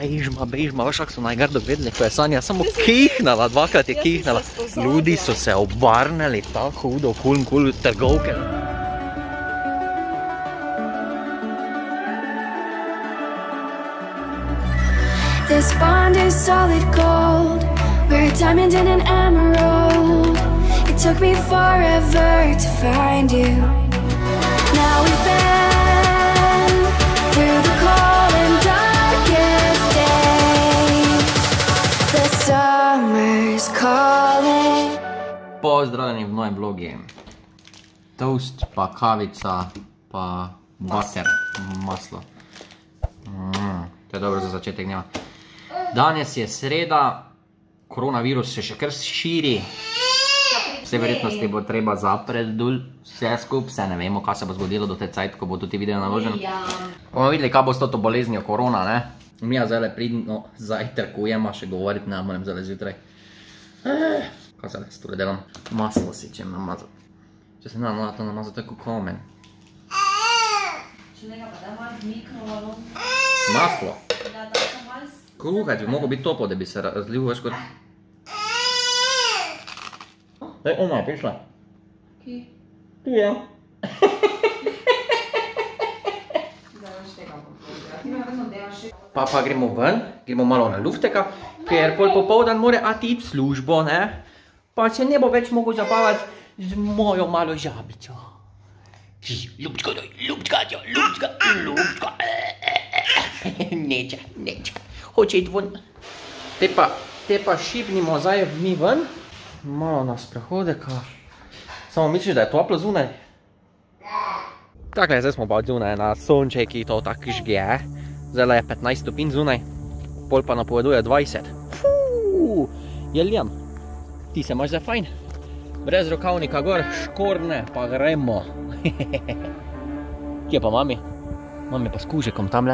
bežma, veš, kak so najgrdo vedeli, ko je Sanja samo kihnala, dvakrat je kihnala. Ljudi so se obarnili tako hudo, kul trgovke. This bond is solid gold. We're a diamond and an emerald. It took me forever to find you. Now we've been through the cold and darkest days. The summer's calling. Pozdravljeni v novem vlogi. Toast, pa kavica, pa butter, maslo. To je dobro za začetek dneva. Danes je sreda, koronavirus se še kar širi. Vse verjetnosti bo treba zapreti dol, vse skup, vse ne vemo, kaj se bo zgodilo do te cajt, ko bo tudi video naložen. Bomo videli, kaj bo s to boleznijo korona, ne? Mija zdaj pridno zajtrkujemo, še govoriti ne morem zdaj zjutraj. Kaj se s tole delam? Maslo si čem namazati. Če se ne mora to namazati, tako komen. Če nekaj pa da malo zmiknilo. Maslo? Da, tako sem malo... Kuhaj, bi mogo biti topo, da bi se razlil veš kot... Daj, ona je prišla. Ki? Tu je. Zdaj več tega popravljati. Ti me vedno delaš še... Pa gremo ven, gremo malo na lufteka, ker pol popoldan mora ati iti v službo, ne? Pa se ne bo več mogel zabavati z mojo malo žabico. Ljubčka doj, ljubčka. Neče. Hoče iti ven. Te pa šibnimo zdaj mi ven. Malo na sprehodeka. Samo misliš, da je toplo zunaj? Takle, zdaj smo pa zunaj na sončeki, to tak žge. Zdaj je 15 stopinj zunaj. Pol pa napoveduje 20. Jeljem. Ti se imaš zdaj fajn. Brez rokavnika gor, škorne, pa gremo. Kje pa mami? Mami pa s kužekom tamle.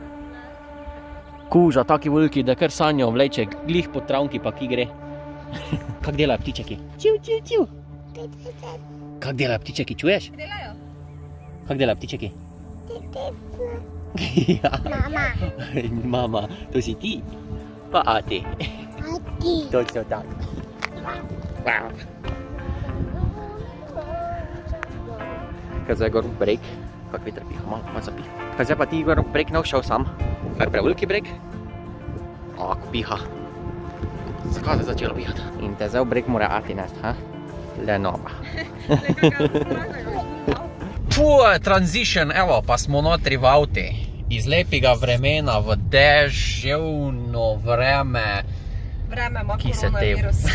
Kuža taki veliki, da kar Sanjo vleče glih po travnki, pa ki gre. Kak delajo ptičeki? Čiu. Kak delajo ptičeki, čuješ? Delajo. Kak delajo ptičeki? Mama. Mama, to si ti. Pa ati. Ati. Točno tak. Kaj zdaj gor v breg, kak veter piha, malo zapih. Kaj zdaj pa ti gor v breg ne šel sam? Kaj je preveliki breg? Ako piha. Zakaj se začelo pihati? In te zdaj v breg mora ati nest, ha? Le nova. Transition, evo, pa smo notri v avti. Iz lepega vremena v deževno vreme. Vreme ima Ki se koronavirus.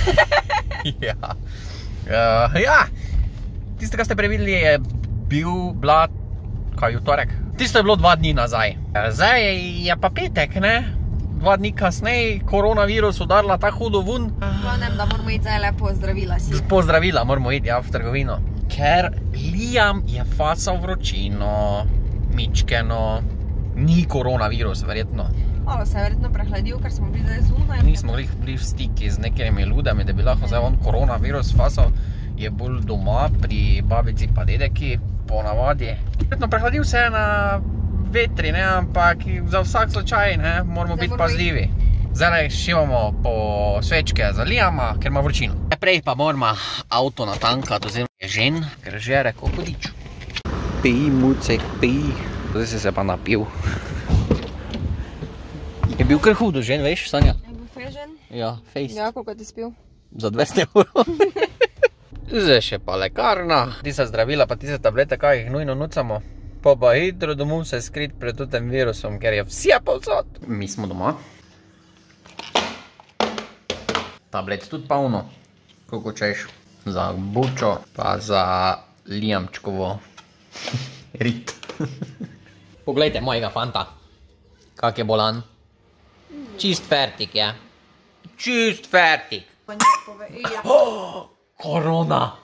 Ja. Tiste, kar ste prevideli, je bila, kaj, v torek? Tisto je bilo 2 dni nazaj. Zdaj je pa petek, ne? 2 dni kasneje koronavirus udarila tako hudo ven. Glavnem, da moramo iti zdaj lepo zdravila si. Pozdravila, moramo iti, ja, v trgovino. Ker Liam je facal vročino, mičkeno, ni koronavirus, verjetno. Malo se je verjetno prehladil, ker smo bili zdaj zunaj. Nismo bili v stiki z nekimi ljudami, da bi lahko zdaj on koronavirus facal. Je bolj doma pri babici pa dedeki, ponavadi. Verjetno prehladil se je na vetri, ne, ampak za vsak slučaj, ne, moramo biti pazljivi. Zdaj šivamo po svečke za Liama, ker ima vročino. Prej pa moramo avto natankati, oziroma je žen, ker žere kot hudič. Pij, mucek, pij. Zdaj si se pa napil. Je bil kar hudo žen, veš, Sanja? Je bil fežen? Ja, fejst. Ja, koliko ti spil? Za 200 €. Zdaj še pa lekarna. Tiste zdravila pa tiste tablete, kaj jih nujno nucamo. Pa hitro domov se skrit pred tem virusom, ker je vse povsod. Mi smo doma. Tablet tudi polno. Koliko češ? Za bučo, pa za Liamčkovo rit. Poglejte mojega fanta. Kak je bolan. Čist fertik je. Čist fertik. Korona!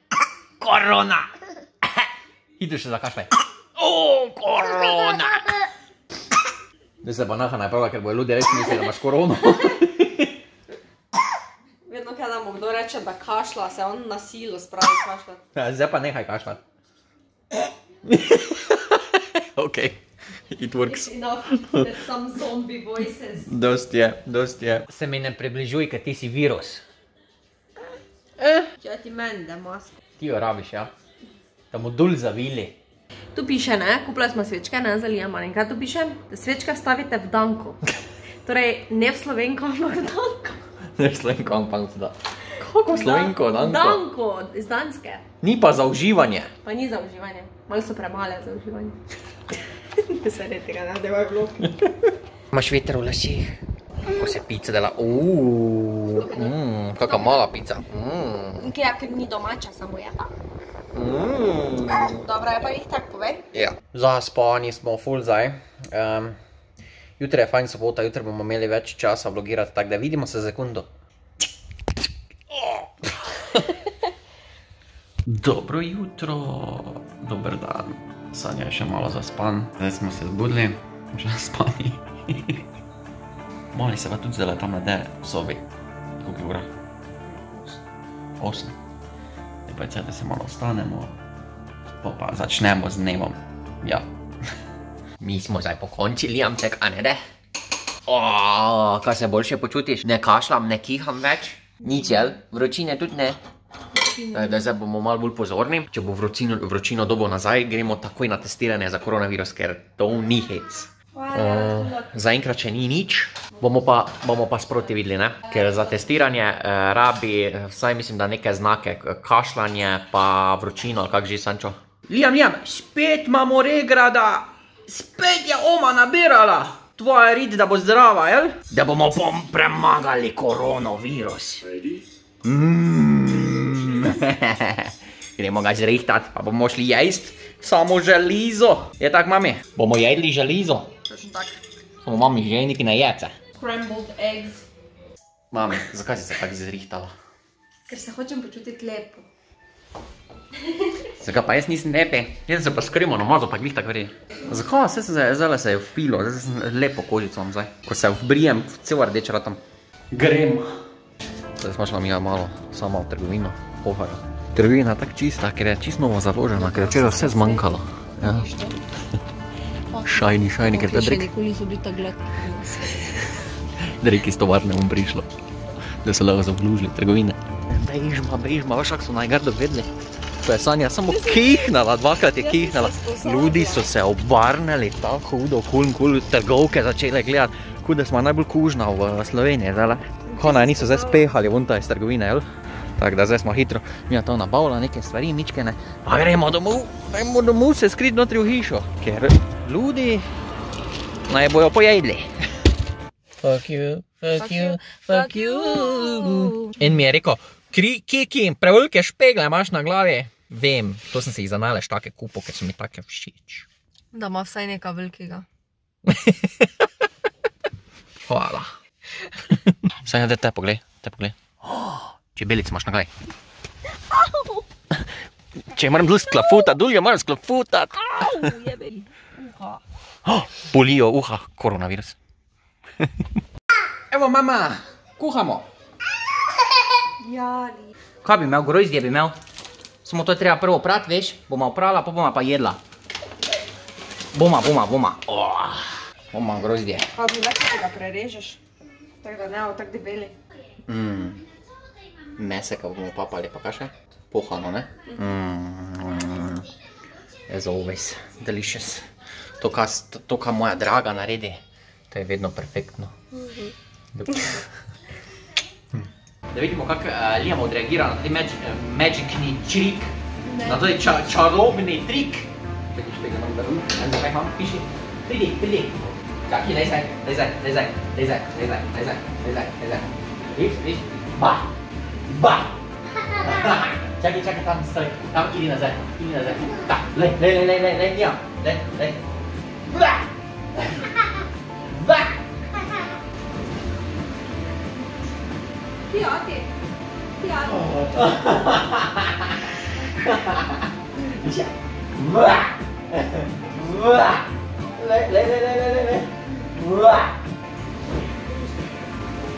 Ideš še zakašljaj. Korona! Zdaj se pa naha najpravlja, ker bojo ljudje reči misli, da imaš korono. Vedno, kada mu kdo reče, da kašla, se on na silo spravi kašljati. Zdaj pa nehaj kašljati. Ok. It works. Enough that some zombie voices. Dost je. Se mi ne približuj, ker ti si virus. Ja ti meni, da masko. Ti jo rabiš, ja? Da mu dol zavili. Tu piše, ne, kupila smo svečke, ne, zalijemo. In kaj tu piše? Da svečke stavite v danko. Torej, ne v Slovenko, ampak v danko. Ne v Slovenko, ampak v danko. Kako Slovenko, danko? Danko, iz Danske. Ni pa za uživanje. Pa ni za uživanje. Malo so premale za uživanje. Se ne tega ne, da je vlog. Imaš veter v lasih. Ko se pica dela. Kakva mala pica. Ja, ker ni domača, samo je. Dobro, je pa jih tak povej. Ja. Zaspani smo, ful zdaj. Jutri je fajn sobota, jutri bomo imeli več časa vlogirati, tako da vidimo se za sekundo. Dobro jutro, dober dan. Sanja je še malo zaspan. Zdaj smo se zbudili, že zaspani. Mali se pa tudi zdaj tam nade v sobi. Koliko je ura? 8. Pa je da se malo ostanemo, pa začnemo z dnevom. Ja. Mi smo zdaj pokončili, amček, a ne de? Kaj se boljše počutiš? Ne kašljam, ne kiham več? Nič, jel? Vročine tudi ne? Da zdaj bomo malo bolj pozorni. Če bo vročino dobo nazaj, gremo takoj na testiranje za koronavirus, ker to ni hec. Zaenkrat še ni nič. Bomo pa sproti videli, ne? Ker za testiranje rabi, vsaj mislim, da neke znake, kašljanje pa vročino, ali kak že, Sančo? Liam, spet imamo regrada! Spet je oma nabirala! Tvoja rit, da bo zdrava, jel? Da bomo premagali koronavirus. Gremo ga zrihtat, pa bomo šli jest samo želizo. Je tak, mami? Bomo jedli želizo? Točno tak. Samo mami že neki na jece. Scrambled eggs. Mami, zakaj si se tak zrihtala? Ker se hočem počutiti lepo. Zakaj pa jaz nisem lepe? Jaz se pa skrimo namazal, pa glih tak veri. Zakaj? Zdaj se je vpilo, zdaj sem lepo kožico vam zdaj. Ko se vbrijem, cel rdeč ratam. Grem. Zdaj smo šla Mija malo sama v trgovino. Pohaja. Trgovina je tak čista, ker je čisto novo založena, ker je včeraj vse zmanjkalo. Šajni, ker te drek. Nikoli so bili tak gled. Drek iz tovarne bom prišlo, da so lahko zavlužili trgovine. Bežma, veš, kak so najgrdo vedeli. To je Sanja samo kihnala, dvakrat je kihnala. Ljudi so se obarnali tako hudo, kul trgovke začele gledati, kot da smo najbolj kužna v Sloveniji, zdaj. Konaj niso zdaj spehali vunta iz trgovine, jel? Tako da zdaj smo hitro, Mija to nabavila neke stvari, mičkene. Pa gremo domov se skrit notri v hišo, ker ljudi naj bojo pojedli. Fuck you. In mi je rekel, Kiki, prevelike špegle imaš na glavi. Vem, to sem se jih za nalež take kupil, ker so mi take všeč. Da ima vsaj nekaj velikega. Hvala. Sanja, te poglej. Čebelic imaš na glavi. Če moram dul sklafutati, dulje moram sklafutati. Jebeli, uha. Bolijo uha, koronavirus. Evo, mama, kuhamo. Ja, Kaj bi imel, grozdje bi imel? Samo to je treba prvo prati, veš, boma oprala, pa boma pa jedla. Boma. Boma grozdje. Pa bi več, da ga prerežeš. Tako da ne, tako debeli. Meseka bomo papali, pa kaj še? Pohano, ne? As always, delicious. To, kar moja draga naredi, to je vedno perfektno. Da vidimo, kako Liam odreagira na taj magicni trik, na taj čarobni trik. Čekaj, špega nam daru, zakaj imam, piši. Pridi. Čaki, lezaj. Viš, ba. Čakaj, tam stoj, tam idi nazaj. Da, lej, Liam, lej. Ba. Ti. Viš, ba. Lej. Ba.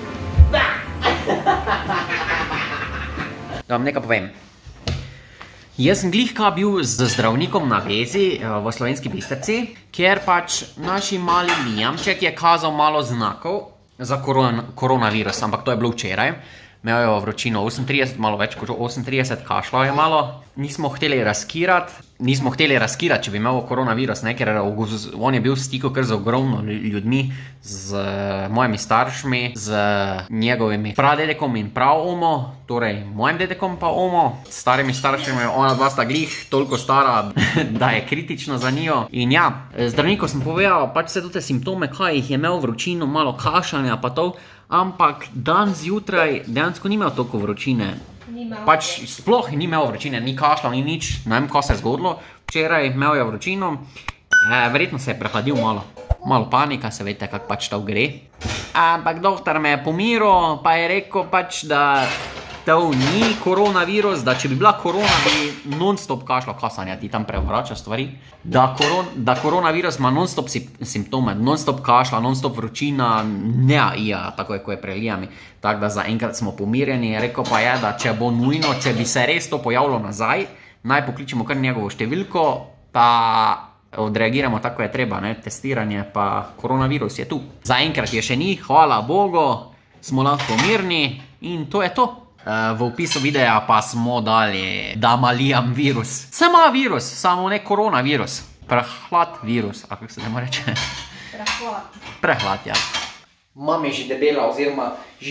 Da vam nekaj povem. Jaz sem glihka bil z zdravnikom na vezi v Slovenski Bistrici, kjer pač naši mali Liamček je kazal malo znakov za koronavirus, ampak to je bilo včeraj. Imel je vročino 38, malo več kot 38, kašljal je malo. Nismo hteli raskirati, če bi imel koronavirus, ne, ker on je bil v stiku kar z ogromno ljudmi, z mojimi staršmi, z njegovimi pradedekom in pravomo, torej mojim dedekom pa omo, s starimi staršimi, ona dva sta glih toliko stara, da je kritično za njo. In ja, zdravniku sem povedal, pač se tudi simptome, kaj jih je imel vročino, malo kašljanja pa to, ampak dan zjutraj dejansko ni imel toliko vročine. Pač sploh ni imel vročine, ni kašljal, ni nič, ne vem, kaj se je zgodilo. Včeraj imel je vročino, verjetno se je prehladil malo. Malo panika, se veste, kako pač to gre. Ampak doktor me je pomiril, pa je rekel pač, da to ni koronavirus, da če bi bila korona, bi non-stop kašljal, kasanja ti tam prevrača stvari. Da koronavirus ima non-stop simptome, non-stop kašlja, non-stop vročina, ne tako je, ko je prelijami. Tako da zaenkrat smo pomirjeni, rekel pa je, da če bo nujno, če bi se res to pojavilo nazaj, naj pokličemo kar njegovo številko, pa odreagiramo tako je treba, ne, testiranje, pa koronavirus je tu. Zaenkrat je še ni, hvala Bogu, smo lahko mirni in to je to. V opisu videa pa smo dali, da ima Liam virus. Sama virus, samo ne koronavirus. Prehlad virus, a kako se temu reče? Prehlad. Prehlad, ja. Mam je že debela oziroma že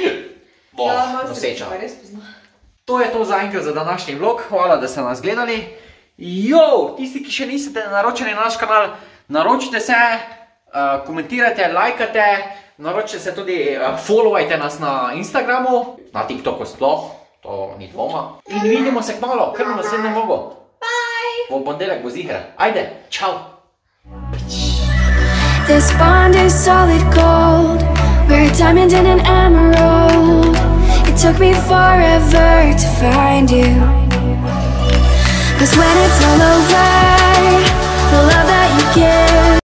noseča. To je to zaenkrat za današnji vlog. Hvala, da ste nas gledali. Tisti, ki še niste naročeni na naš kanal, naročite se, komentirajte, lajkate, naročite se tudi, followajte nas na Instagramu, na TikToku sploh, to ni dvoma. In vidimo se kmalo, kar na naslednjem vlogu. Bye! V ponedeljek bo ziher. Ajde, čau! This bond is solid gold. We're a diamond and an emerald. It took me forever to find you. 'Cause when it's all over, the love that you give